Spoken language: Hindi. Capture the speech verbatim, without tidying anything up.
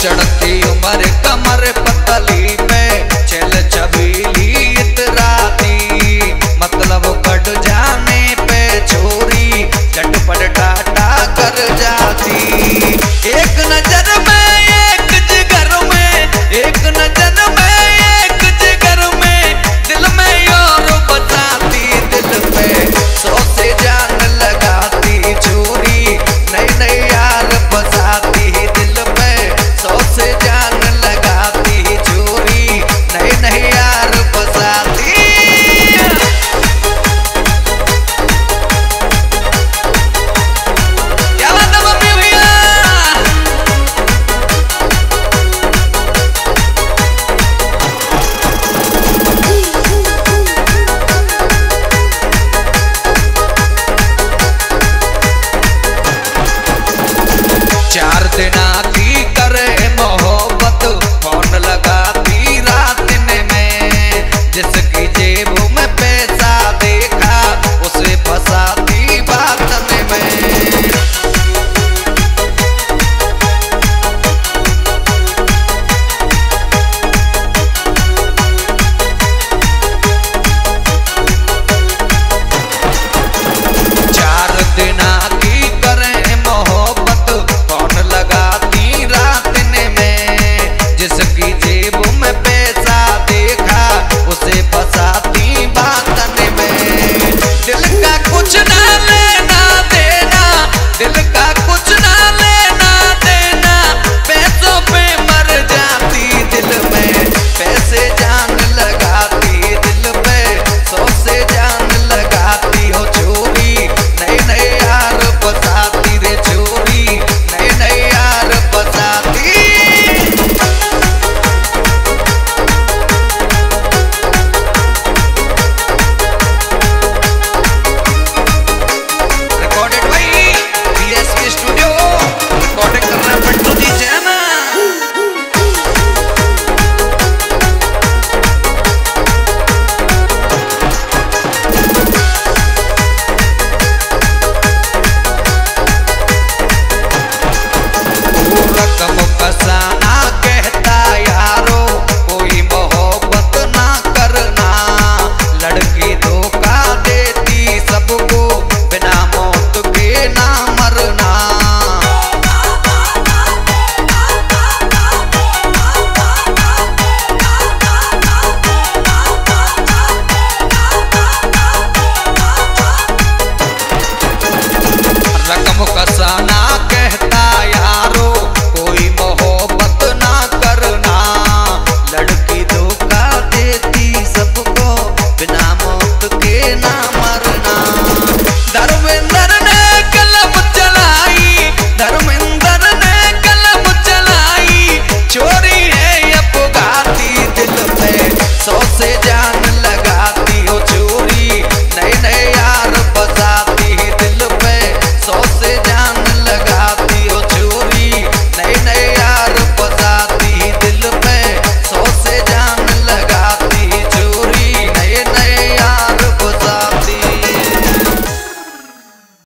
चढ़ती उम्र कमर पतली पे चल छबीली इतराती, मतलब कट जाने पे छोरी झटपट टाटा कर जाती। एक नजर में एक जिगर में, एक नजर में एक जिगर में, दिल में और बसाती, दिल पे सौ से जान लगाती छोरी, नई नई यार बसाती, दिल पे सौ से जान लगाती छोरी, नई नई यार बसाती। क्या बात है मम्मी भैया। चार दिन